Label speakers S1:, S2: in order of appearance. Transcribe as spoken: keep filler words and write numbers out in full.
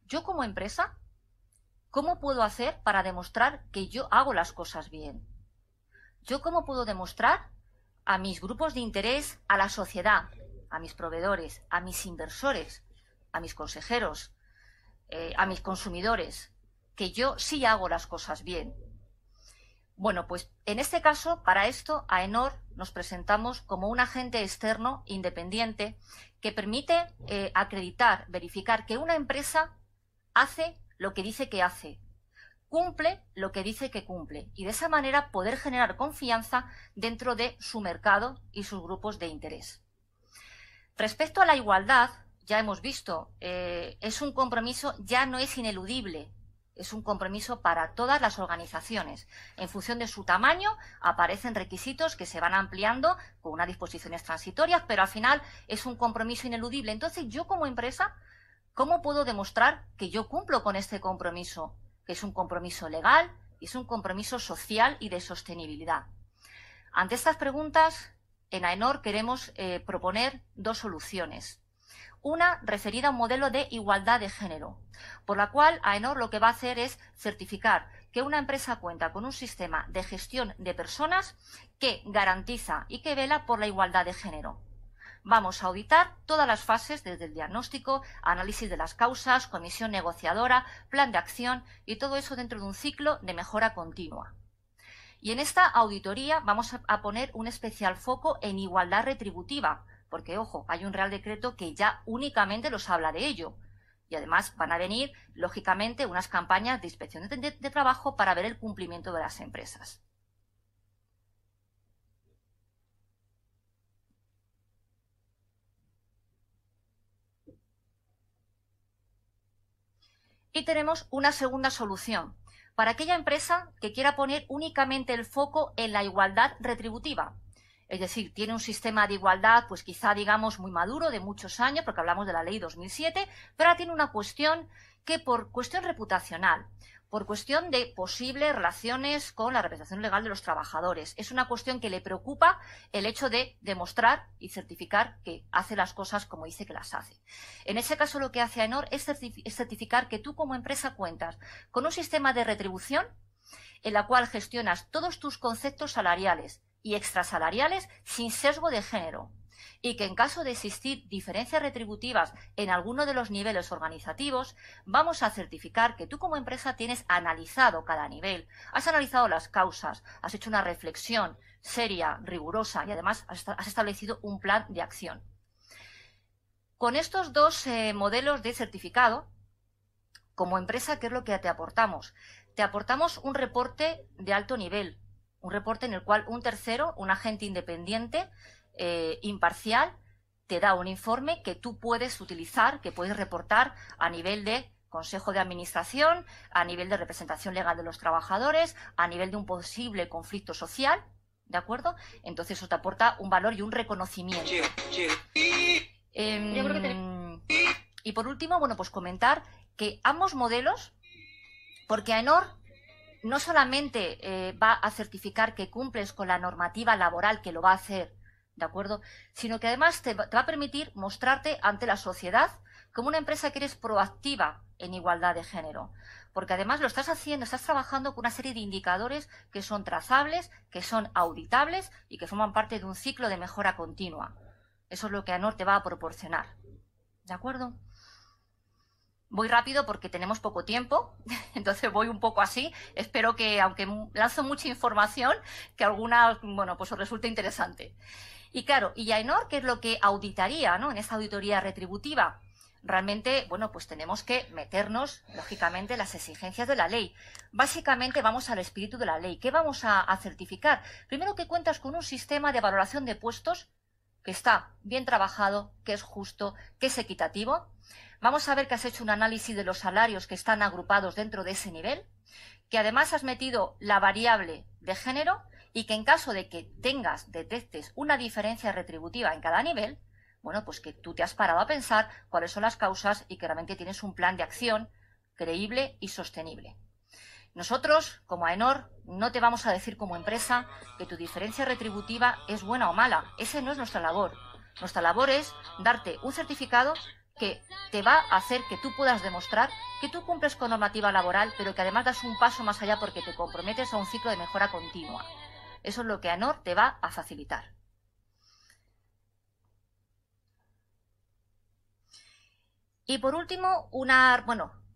S1: yo como empresa, ¿cómo puedo hacer para demostrar que yo hago las cosas bien? ¿Yo cómo puedo demostrar a mis grupos de interés, a la sociedad, a mis proveedores, a mis inversores, a mis consejeros, eh, a mis consumidores, que yo sí hago las cosas bien? Bueno, pues en este caso, para esto, a AENOR nos presentamos como un agente externo independiente que permite eh, acreditar, verificar que una empresa hace lo que dice que hace, cumple lo que dice que cumple, y de esa manera poder generar confianza dentro de su mercado y sus grupos de interés. Respecto a la igualdad, ya hemos visto, eh, es un compromiso, ya no es ineludible. Es un compromiso para todas las organizaciones. En función de su tamaño, aparecen requisitos que se van ampliando con unas disposiciones transitorias, pero al final es un compromiso ineludible. Entonces, yo como empresa, ¿cómo puedo demostrar que yo cumplo con este compromiso? Que es un compromiso legal y es un compromiso social y de sostenibilidad. Ante estas preguntas, en AENOR queremos eh, proponer dos soluciones. Una referida a un modelo de igualdad de género, por la cual AENOR lo que va a hacer es certificar que una empresa cuenta con un sistema de gestión de personas que garantiza y que vela por la igualdad de género. Vamos a auditar todas las fases, desde el diagnóstico, análisis de las causas, comisión negociadora, plan de acción y todo eso dentro de un ciclo de mejora continua. Y en esta auditoría vamos a poner un especial foco en igualdad retributiva, porque, ojo, hay un Real Decreto que ya únicamente nos habla de ello. Y además van a venir, lógicamente, unas campañas de inspección de, de, de trabajo para ver el cumplimiento de las empresas. Y tenemos una segunda solución para aquella empresa que quiera poner únicamente el foco en la igualdad retributiva. Es decir, tiene un sistema de igualdad, pues quizá digamos muy maduro, de muchos años, porque hablamos de la ley dos mil siete, pero ahora tiene una cuestión que por cuestión reputacional, por cuestión de posibles relaciones con la representación legal de los trabajadores, es una cuestión que le preocupa el hecho de demostrar y certificar que hace las cosas como dice que las hace. En ese caso lo que hace AENOR es certificar que tú como empresa cuentas con un sistema de retribución en la cual gestionas todos tus conceptos salariales y extrasalariales sin sesgo de género, y que en caso de existir diferencias retributivas en alguno de los niveles organizativos, vamos a certificar que tú como empresa tienes analizado cada nivel, has analizado las causas, has hecho una reflexión seria, rigurosa y además has establecido un plan de acción. Con estos dos eh, modelos de certificado, como empresa, ¿qué es lo que te aportamos? Te aportamos un reporte de alto nivel, un reporte en el cual un tercero, un agente independiente, eh, imparcial, te da un informe que tú puedes utilizar, que puedes reportar a nivel de Consejo de Administración, a nivel de representación legal de los trabajadores, a nivel de un posible conflicto social, ¿de acuerdo? Entonces eso te aporta un valor y un reconocimiento. Eh, Yo creo que te... Y por último, bueno, pues comentar que ambos modelos, porque AENOR no solamente eh, va a certificar que cumples con la normativa laboral, que lo va a hacer, ¿de acuerdo?, sino que además te va, te va a permitir mostrarte ante la sociedad como una empresa que eres proactiva en igualdad de género. Porque además lo estás haciendo, estás trabajando con una serie de indicadores que son trazables, que son auditables y que forman parte de un ciclo de mejora continua. Eso es lo que AENOR te va a proporcionar. ¿De acuerdo? Voy rápido porque tenemos poco tiempo, entonces voy un poco así. Espero que, aunque lanzo mucha información, que alguna, bueno, pues os resulte interesante. Y claro, ¿y AENOR qué es lo que auditaría, ¿no?, en esta auditoría retributiva? Realmente, bueno, pues tenemos que meternos, lógicamente, en las exigencias de la ley. Básicamente vamos al espíritu de la ley. ¿Qué vamos a, a certificar? Primero, que cuentas con un sistema de valoración de puestos que está bien trabajado, que es justo, que es equitativo. Vamos a ver que has hecho un análisis de los salarios que están agrupados dentro de ese nivel, que además has metido la variable de género y que en caso de que tengas, detectes una diferencia retributiva en cada nivel, bueno, pues que tú te has parado a pensar cuáles son las causas y que realmente tienes un plan de acción creíble y sostenible. Nosotros, como AENOR, no te vamos a decir como empresa que tu diferencia retributiva es buena o mala. Esa no es nuestra labor. Nuestra labor es darte un certificado que te va a hacer que tú puedas demostrar que tú cumples con normativa laboral, pero que además das un paso más allá porque te comprometes a un ciclo de mejora continua. Eso es lo que AENOR te va a facilitar. Y por último, una, bueno,